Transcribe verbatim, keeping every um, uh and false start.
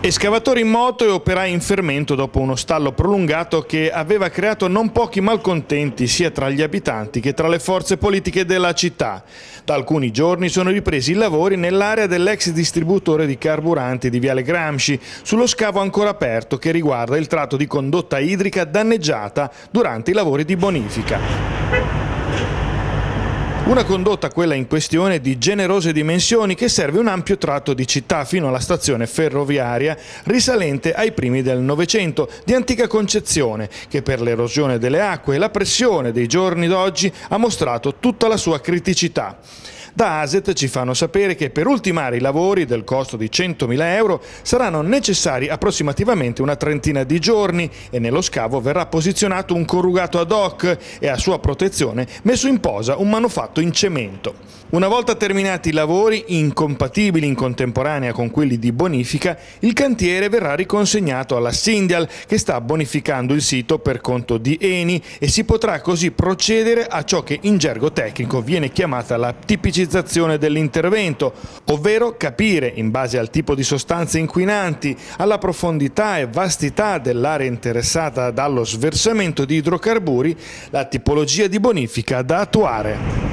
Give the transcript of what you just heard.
Escavatori in moto e operai in fermento dopo uno stallo prolungato che aveva creato non pochi malcontenti sia tra gli abitanti che tra le forze politiche della città. Da alcuni giorni sono ripresi i lavori nell'area dell'ex distributore di carburanti di Viale Gramsci, sullo scavo ancora aperto che riguarda il tratto di condotta idrica danneggiata durante i lavori di bonifica. Una condotta, quella in questione, di generose dimensioni che serve un ampio tratto di città fino alla stazione ferroviaria risalente ai primi del Novecento, di antica concezione, che per l'erosione delle acque e la pressione dei giorni d'oggi ha mostrato tutta la sua criticità. Da ASET ci fanno sapere che per ultimare i lavori del costo di centomila euro saranno necessari approssimativamente una trentina di giorni e nello scavo verrà posizionato un corrugato ad hoc e a sua protezione messo in posa un manufatto in cemento. Una volta terminati i lavori, incompatibili in contemporanea con quelli di bonifica, il cantiere verrà riconsegnato alla Syndial che sta bonificando il sito per conto di Eni e si potrà così procedere a ciò che in gergo tecnico viene chiamata la tipicizzazione dell'intervento, ovvero capire, in base al tipo di sostanze inquinanti, alla profondità e vastità dell'area interessata dallo sversamento di idrocarburi, la tipologia di bonifica da attuare.